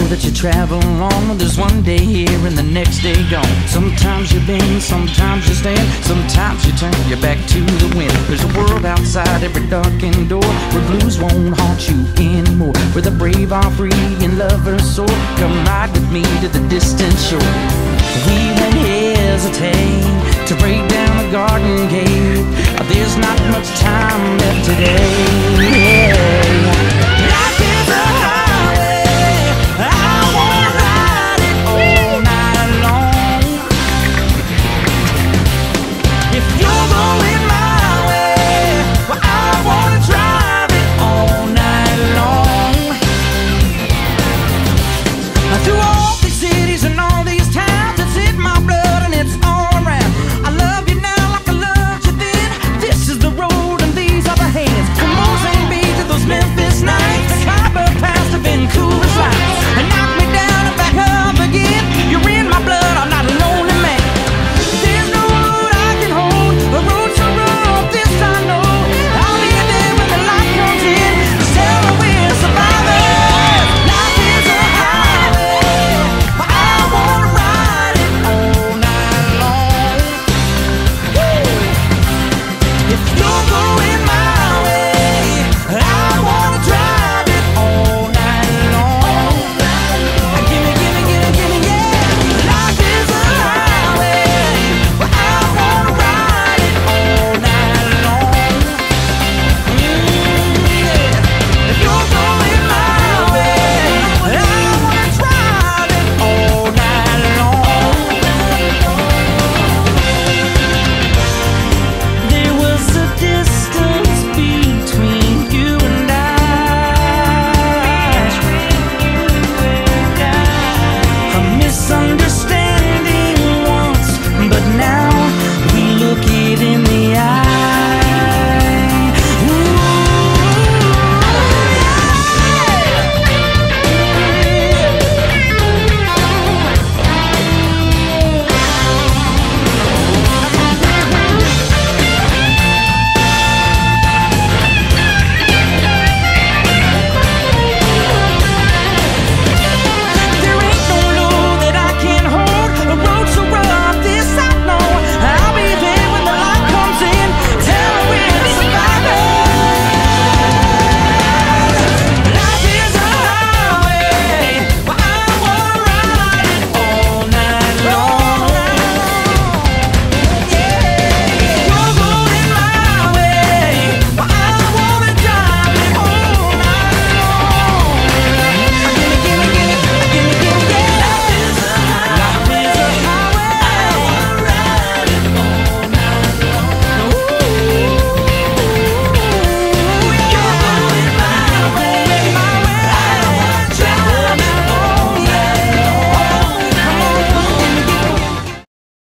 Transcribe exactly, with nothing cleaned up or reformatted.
that you travel on. There's one day here and the next day gone. Sometimes you bend, sometimes you stand, sometimes you turn your back to the wind. There's a world outside every darkened door, where blues won't haunt you anymore, where the brave are free and lovers soar. Come ride with me to the distant shore. We won't hesitate to break down the garden gate. There's not much time left today. Yeah.